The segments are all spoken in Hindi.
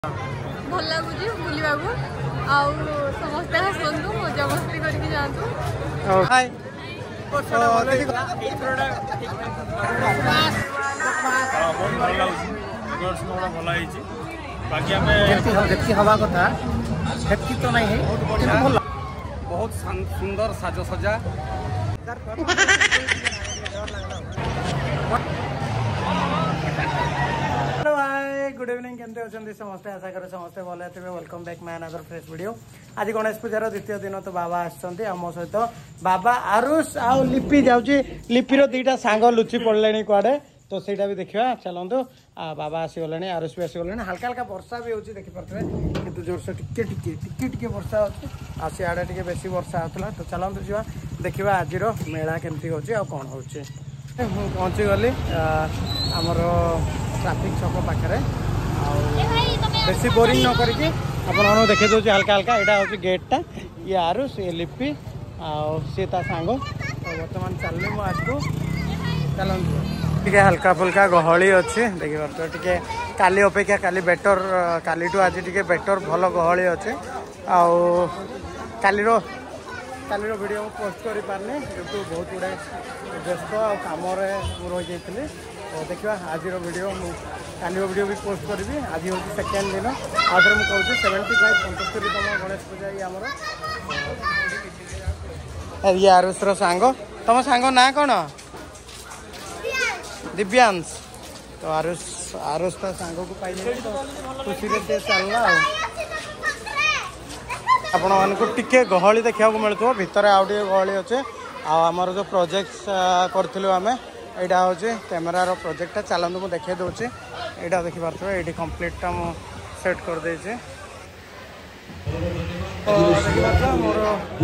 भल लगुच बुलवा समस्ते हसतु मजा मस्ती करके जातु हवा कथा सेटकी तो नहीं बहुत सुंदर साजसजा गुड इवनिंग केमती अच्छे समस्ते आशा करें समस्ते भल थे welcome back my another fresh video. आज गणेश पूजार द्वितीय दिन तो बाबा आसछन्ती आम सहित बाबा आरुष आ लिपि जाउची लिपिर दुईटा सांग लुचि पड़ले कुआडे तो सेटा भी देखा चलतु बाबा आसीगले आरुष भी आसीगले हल्का हल्का वर्षा भी होची देखि परथबे किंतु जोरसे टिके टिके टिके टिके वर्षा होची आ सियाडे टिके बेसी वर्षा होतला तो चलतु जीवा देखिबा आजिरो मेला केमती होची आ कोन होची। पहुँची गली आमर ट्राफिक छक पाखे बेसी बोरिंग न करके आपको देखे दूसरी हल्का हल्का यहाँ हूँ गेटा ये आरुष ये लिपि सी सांग बर्तमान चलनी मु आज को चलते हल्का फुल्का गहली अच्छी देखी पार्थ टे काली अपेक्षा काली बेटर काली आज टे बेटर भल गहली अच्छे आलीर कालीर वीडियो पोस्ट कर पारनी जेहतु बहुत गुड़ाए व्यस्त आम रही जाइए तो देखा आज वीडियो काली वीडियो भी पोस्ट करी आज हूँ सेकेंड दिन आज मुझे कहूँ 75-75तम गणेश पूजा ये आमर ये आरुष सांग तुम सांग ना कौन दिव्यांश तो आरुष सांग को पाई तो खुशी से चलना आपण मानक टिके गहली देखा मिलूँ भितर आउ टे गहली अच्छे आमर जो प्रोजेक्ट करूँ आम यहाँ हूँ कैमेरार प्रोजेक्टा चलते मुझे देखे दूसरी यहाँ देखी पारे ये कम्प्लीटा मु सेट कर देचे मोर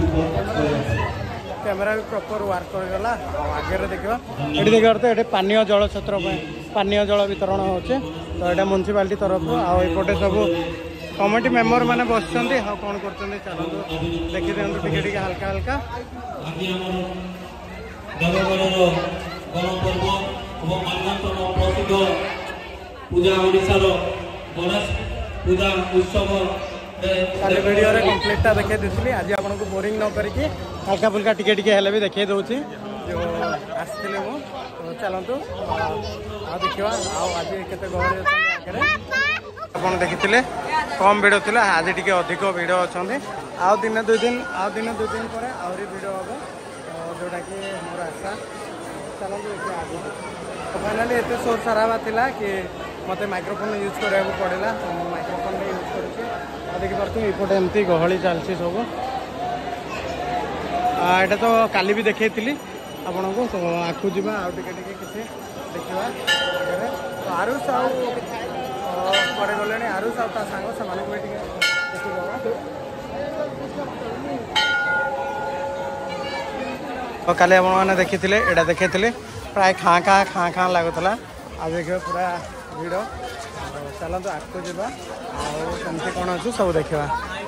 कैमेरा भी प्रॉपर वर्क करगला आगे देखा ये देखा ये पानीय जल क्षेत्र पानीय जल वितरण होचे तो यहाँ म्यूनिसिपालिटी तरफ आउटे सब कमिटी मेंबर मैंने बस हाँ कौन कर चलते देखी दिखाँ टे हल्का हल्का काली वीडियो कम्प्लीटा देखे दी आज आपको बोरिंग न करके हल्का फुल्का टिके टिके हेले भी देखे दूसरी जो आसती तो चलतु देखा आज केते गहली आगे आप देखी कम भिड़ थी आज टी अधिक भिड़ अच्छा दिन 2 दिन पर आहरी भिड़ हम जोटा कि मोर आशा चलते आगे तो फाइनाली एत सोर सारा था कि मत माइक्रोफोन यूज करा पड़ा तो माइक्रोफोन यूज कर देखी पार्थ एपटे एमती गहली चलती सब यहाँ तो काली भी देखी आपण को तो आखू जा आगे किसी देखा तो आरुष आड़े गले आरुष आ सांग से तो काली आपने देखी एटा देखी प्राय खाँ खाँ लगुला आज देखिए पूरा भिड़ चलते आगू जा कमी कौन अच्छे सब देखा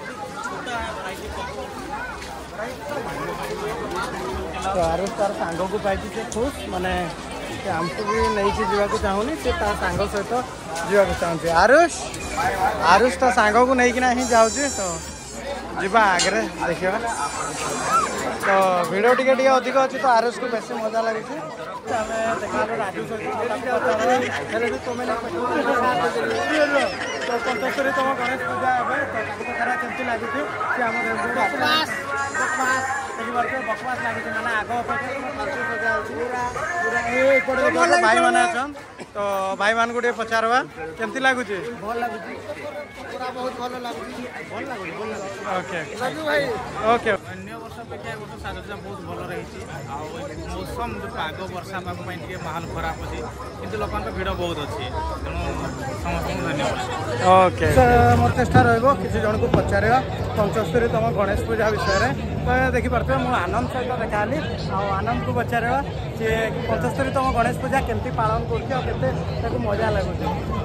तो आरुष तार सांग को पाई खुश माने आमको भी नहीं जावाक चाहूनी से सांग सहित जावाक चाहूँ आरुष तो सांग को लेकिन ही जाऊँ तो जीवा आगे देखा तो भिड़ टे अधिक अच्छी तो आरुष को बेस मजा लगे देखा राजू सहित तुम तो 75तम गणेश पूजा कथा केमती लगी बकवास लगी मैंने आग अपेक्षा भाई मैंने अच्छन तो भाई मान को पचारवा केमती लगुच भल लगुच बहुत भल लगुच ओके ओके अन्य वर्ष अपेक्षा वर्ष साजसज्जा बहुत भल रही मौसम जो पाग वर्षा पाग माहौल खराब अच्छी किंतु लोक भिड़ बहुत अच्छी समस्त धन्यवाद ओके मोर चेष्टा रहा किसी जन को पचार 75तम गणेश पूजा विषय में देखी पारे मुझे आनंद सहित देखाली आनंद को पचार सी 75तम गणेश पूजा केमती पालन कर मजा लगुच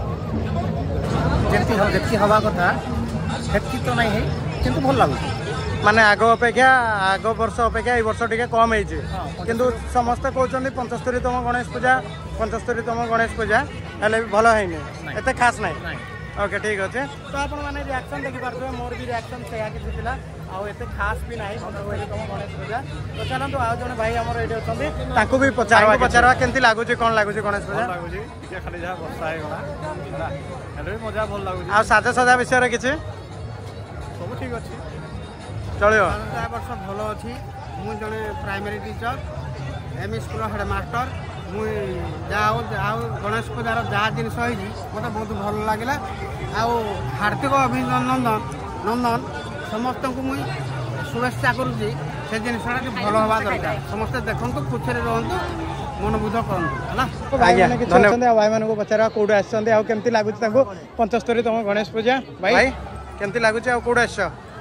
जमी हवा कथा सेटकी तो नहीं किंतु भल लगुच माने आग अपेक्षा आग वर्ष अपेक्षा वर्ष टे कम हो समस्ते कहते 75तम गणेश पूजा 75तम गणेश पूजा हेल्ले भी भल है एत खास ना ओके ठीक अच्छे तो आप रिएक्शन देखिपे मोर भी रिएक्शन से किसी था आते खास भी ना तुम गणेश पूजा तो चलते आज जड़े भाई आम ये अच्छा भी पचार केमती लगुच कौन लगुच गणेश पूजा खाली जहाँ वर्षा है मजा भल लगुच आ साजसजा विषय किसी सब ठीक अच्छे चलो वर्ष भल अच्छी मुझे जड़े primary teacher ME school headmaster मुई गणेश पूजार जहाँ जिनस मत बहुत भल लगे हार्दिक अभिनंदन नंदन समस्त को मुई शुभेच्छा करुँगी से जिनसा भल हवा दरकार समस्ते देखु खुशी रुहतु मनबुद्ध करूँ भाई मान को पचार कौटे आमती लगुच 75 तम गणेश पूजा भाई केमती लगुच कौटे आस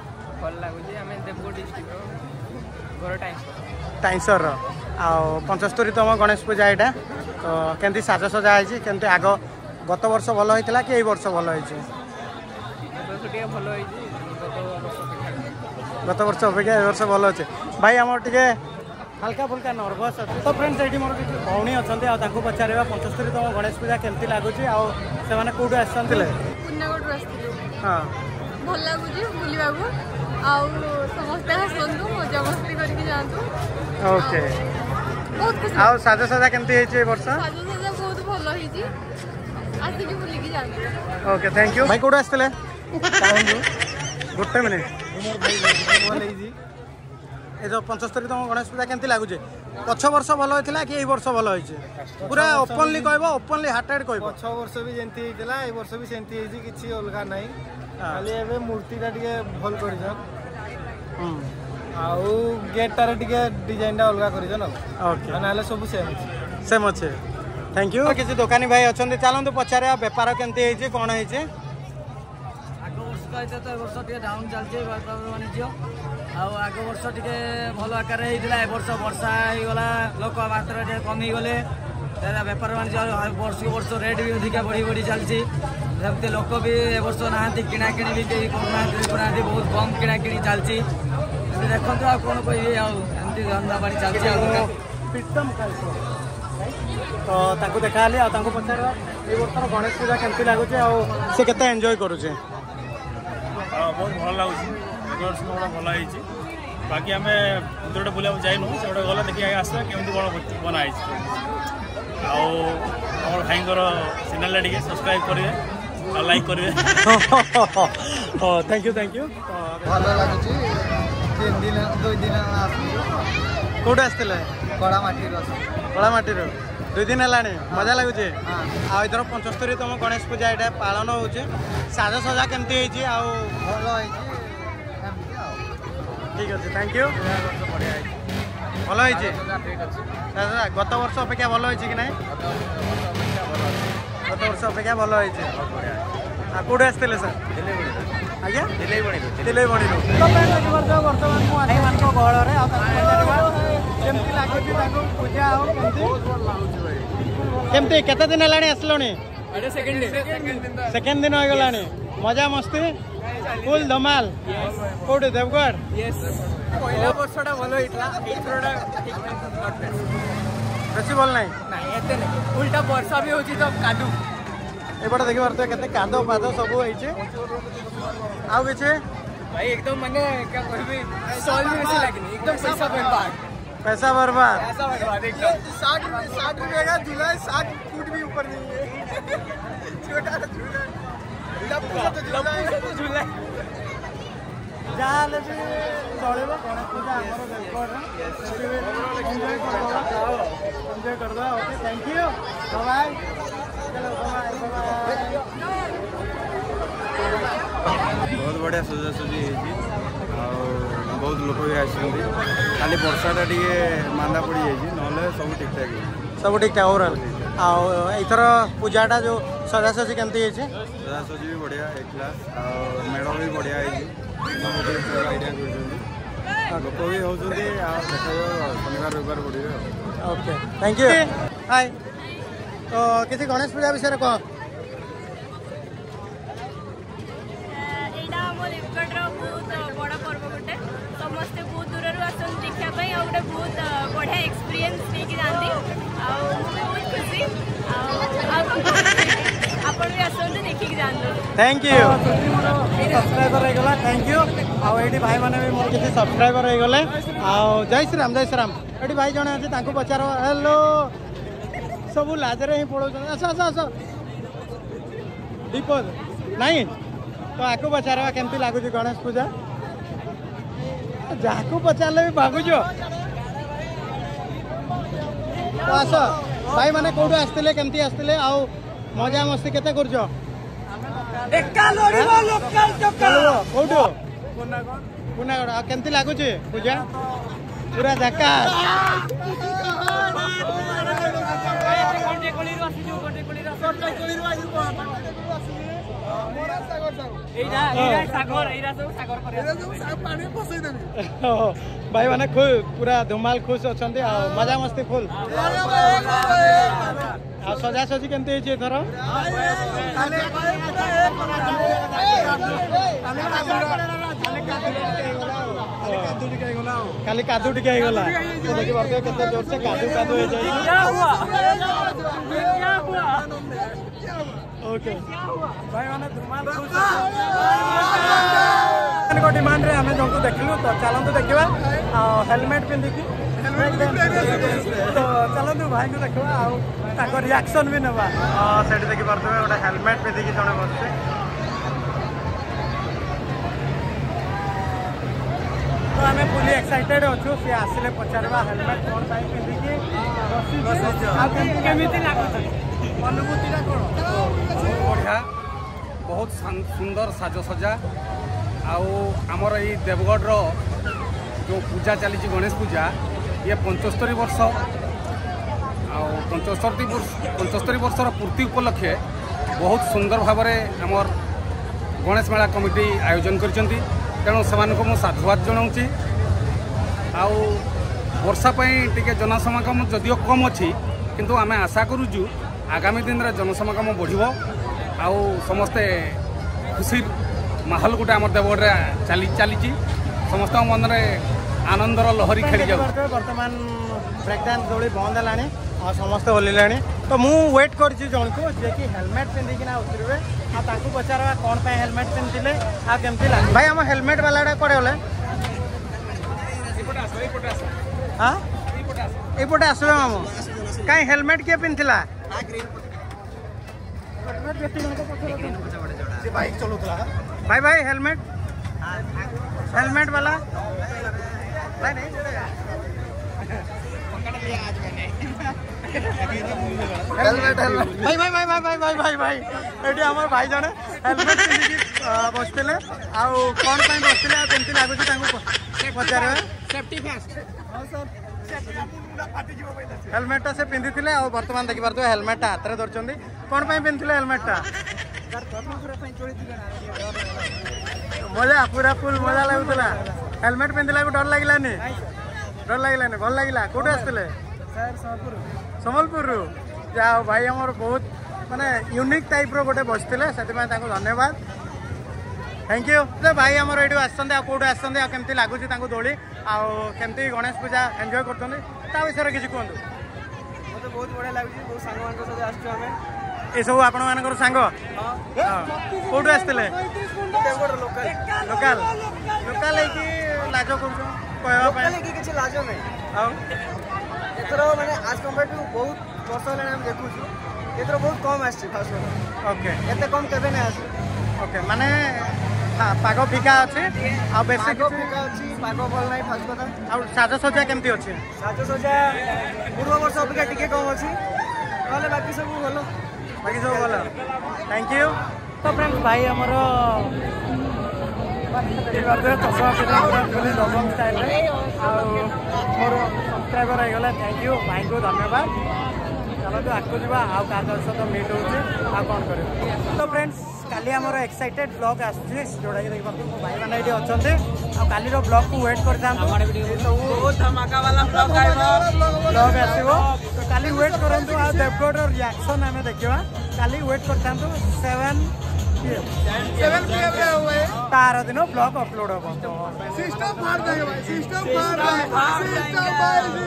टाइंसर 75 तम गणेश पूजा यहाँ तो केमती साजसजा है केमती आग गत वर्ष भल होता कि वर्ष भल गत वर्ष अपेक्षा ए वर्ष भल अच्छे भाई आम टे हल्का फुल्का नर्भस अच्छे तो फ्रेंड्स ये मोर किसी भौणी अच्छा पचार 75 तम गणेश पूजा केमती लगुच से कौटू आसते हाँ भल लगुच बुलवा समस्ते हसतु मजा मस्ती करके जातु ओके बहुत खुशी आउ साजसजा केमती है वर्ष साजसजा बहुत भल आसिक बुलिकी जातु ओके थैंक यू भाई कौटू आसते गोटे मिनिट ये जो 75 तम गणेश पूजा केमती लगुच पछ वर्ष भल होता कि वर्ष भल होती पूरा ओपनली कह ओपनली हार्टेड कह पछ वर्ष भी जमी होता ए वर्ष भी सेमती किसी अलग ना खाली ए मूर्तिटा टे भल कर गेटार टे डिजाइन अलग कर सब सेम अच्छे थैंक यू किसी दुकानी भाई अच्छा चलते पचारे बेपार केमती कौन है वर्ष टे डाउन चलती वाणिज्य आग वर्ष टे भल आकार होता ए वर्ष वर्षा होगला लोक मात्रा कमी गले बेपार वाणिज्य वर्ष को वर्ष रेट भी अधिका बढ़ी बढ़ी चलती जमती लोक भी ए वर्ष ना किणाकिणी भी कहीं करूना बहुत कम किणाकिणी चलती देखो आ कौन कह धंदा पानी चलती तो देखा पचार ये वर्ष गणेश पूजा केमती लगुच से केते एंजॉय करुचे बहुत भल लगुच भल बाकी आम गोटे बुला जाइनु से गोटे गला देखिए आसवा केमती कौन बनाई आम भाई चैनल टे सब्सक्राइब करेंगे लाइक करेंगे थैंक यू भल लगुच 2 दिन कौटे आसते कलामाटी 2 दिन है मजा लगुच आर 75 तम गणेश पूजा यहाँ पालन हो साजसजा केमती भल ठीक अच्छे थैंक यू भल गत वर्ष अपेक्षा भल कि ना गत वर्ष अपेक्षा भल कौटे आसते सर आज्ञा दिल्ली बणी बर्तमान भाई मान गहल पूजा केमती केते दिन है आसलनी सेकेंड दिन हो गला मजा मस्ती फुल धमाल कौटे देवगढ़ पहला वर्षटा भल होता बेसी भल ना उल्टा वर्षा भी होती तो कादू एपटे देखी पार्थ के काद पाद सब आउ कि भाई एकदम माने क्या कहबी सॉल भी बेसी लागनी एकदम पैसा बर्बाद एकदम 60 रुपये का झूला है 60 फुट भी ऊपर नहीं है छोटा झूला जहाँ चलो गणेश पूजा एंजॉय कर ओके थैंक यू बाय बहुत बढ़िया सजासजी बहुत लोक भी आसती खाली वर्षाटा टे मांदा पड़ जाए ना सब ठीक ठाक सब ठीक ठाक ओवरऑल आईथर पूजाटा जो सजासजी केमती सजासजी भी बढ़िया एक क्लास मेढ़ भी बढ़िया आइडिया लोक भी होती शनिवार रविवार बढ़े ओके थैंक यू हाय तो किसी गणेश पूजा विषय कह बड़ पर्व गोटे समस्ते बहुत दूर आसन देखापी गोटे बहुत बढ़िया एक्सपीरियंस लेकिन जाती बहुत खुशी आप भी आस ଆସନ୍ତୁ ଦେଖିକି ଯାଆନ୍ତୁ। थैंक यू सब्सक्राइबर होगा थैंक यू आउटी भाई मैंने भी मोर किसी सब्सक्राइबर होगले जय श्री राम ये भाई जड़े अच्छे पचार हेलो सब लाजरे ही पड़ो आस आस आस दीपद नहीं तो आपको पचार केमती लगुच गणेश पूजा जहाँ को पचारे भी भागुच तो आस भाई मैंने कौटू आसते केमती आसते आउ मजा मस्ती केते करछ कौटू पुनागढ़ केमती लगुच पूजा पूरा झका भाई मैंने पूरा धुमाल खुश अच्छा मजा मस्ती फुल सजा सजी केमती थर खाली कादू टिके गला देखी पारे केते जोर से कादू कादू हो जाए ओके भाई माने धुमाल खुश को डिमांड रे हमें जोंको देखलु तो चलंतु देखिबा हेलमेट पिंदिकी तो चलंतु भाई को देखबा आ ताको रिएक्शन भी नबा सेठी देखि पारथबे ओटा हेलमेट पिंदिकी जने बसते तो आम फुली एक्साइटेड अच्छु सी आसिले पचारवा हेलमेट कौन पाई पिंदिकी अनुभूतिटा कौन बढ़िया बहुत सुंदर साजसजा आमर ये देवगढ़ जो पूजा चली गणेश पूजा ये 75 वर्ष आ 75 वर्षर पूर्ति उपलक्षे बहुत सुंदर भाव आमर गणेश मेला कमिटी आयोजन करछंती तेणु से साधुवाद जनाऊँगी वर्षापाई टी जनसमागम जदिओ कम अच्छी किंतु आम आशा करुचु आगामी दिन में जनसमागम बढ़ समस्ते खुशी माहौल गोटे आम देवगढ़ चली समस्त मन में आनंदर लहरी खेली जाऊ बर्तमान ब्रेक डांस दौड़ी बंद है और समस्ते ओल्ला तो मु वेट कर जन को जे कि हेलमेट पिंधिकिना उतरवे आपको पचारा कौन पे हेलमेट पिंधे आमती लगे भाई आम हेलमेट वाला कड़े गले हाँ यपटे आसवे मामू कहीं हेलमेट किए पिंधला भाई भाई हेलमेट हेलमेट वाला भाई नहीं हेलमेट भाई भाई भाई भाई भाई भाई भाई भाई ये आम भाई जड़े हेलमेट पिंधिकी बसते कौन बसते केमती लगुच पचारे सेफ्टी फर्स्ट हेलमेटा से पिंधि बर्तमान देखी पार्थ हेलमेटा हाथ में धरछन कौन पिंधि हेलमेटा मजा पूरा फुल मजा लगुला हेलमेट पिंधला डर लगलानी भल लगला कौट आसते सम्बलपुर जाओ भाई आमर बहुत माने यूनिक टाइप रो गोटे बसते से धन्यवाद थैंक यू तो भाई आमर ये कौटू आसमती लगुच दोली आमती गणेश पूजा एंजॉय कर विषय किसी कहतु मत बहुत बढ़िया लगे बहुत सांग ये सब आपण मान सांग कौटू आसते लोकाल लोकाल लाज कर लाज ना एथर मैंने आज कंपेयर टू बहुत वर्ष है देखु एथर बहुत कम आसछि ओके एते कम केबे नै आसि ओके माने पाग फिका अच्छे बेसी फिका अच्छी पाग भल ना फास्ट कथा साजसजा केमती अच्छे साजसजा पूर्व वर्ष अपेक्षा टिके कम अच्छी ना बाकी सब भल थैंक यू तो फ्रेंड्स भाई आमर चषमा पिंधे दबंग स्टाइल मोर सब्सक्राइबर होगा थैंक यू भाई को धन्यवाद चलो आगे जावा आउ क्या सहित मीट हो कौन कर तो फ्रेंड्स काली आमर एक्साइटेड ब्लॉग आसूँ जोटा कि देखिए मो भाई मैंने ये अच्छा काली ब्लॉग को वेट कर ब्लॉग आसो तो काली वेट करूँ आ देवगढ़ रिएक्शन आम देखा काली वेट कर 7 तार दिन ब्लॉग अपलोड हम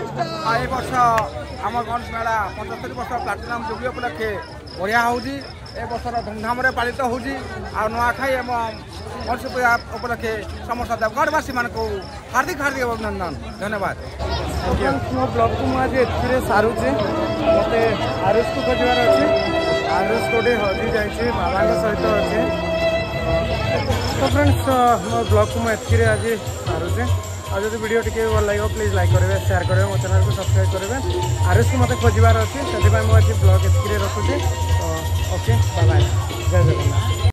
वर्ष आम गणेश मेला 75 वर्ष प्लाटिनम जुबली उपलक्षे बढ़िया होगी ए बर्षर धूमधाम पालित होउची आ नुआखाई एवं मत्स्य पूजा उपलक्षे समस्त देवगढ़वासी मान को हार्दिक हार्दिक अभिनंदन धन्यवाद। मो ब्लॉग को मुझे एथि सारूचे मत आरुष को खोजार अच्छे आरुष गोटे हजि जाइए बाबा सहित अच्छे तो फ्रेंड्स मो ब्लॉग को मुझे आज सारूचे और जो वीडियो टी भल लगे प्लीज लाइक करेंगे शेयर करेंगे मो चैनल को सब्सक्राइब करेंगे आरुष को मत खोजार अच्छे से आज ब्लॉग एथि रखुचे तो ओके बाय बाय जय जगन्नाथ।